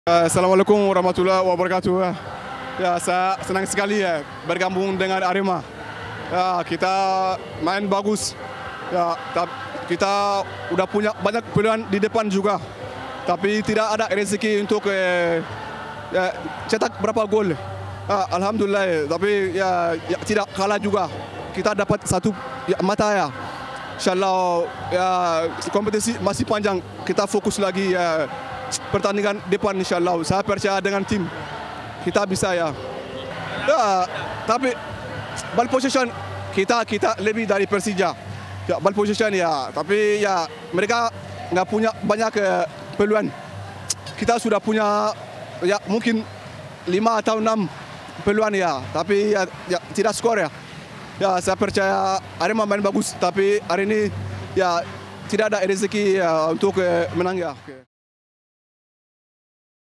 Assalamualaikum warahmatullahi wabarakatuh. Ya, saya senang sekali ya bergabung dengan Arema. Ya, kita main bagus. Ya, kita udah punya banyak pilihan di depan juga. Tapi tidak ada rezeki untuk ya, cetak berapa gol. Alhamdulillah, tapi ya tidak kalah juga. Kita dapat satu mata ya. Insyaallah ya kompetisi masih panjang. Kita fokus lagi ya pertandingan depan insyaallah. Saya percaya dengan tim. Kita bisa ya. Ya, tapi ball possession kita lebih dari Persija. Ya, ball possession ya, tapi ya mereka nggak punya banyak peluang. Kita sudah punya ya mungkin 5 atau 6 peluang ya, tapi ya tidak skor ya. Ya, saya percaya Arema main bagus, tapi hari ini ya tidak ada rezeki untuk menang ya.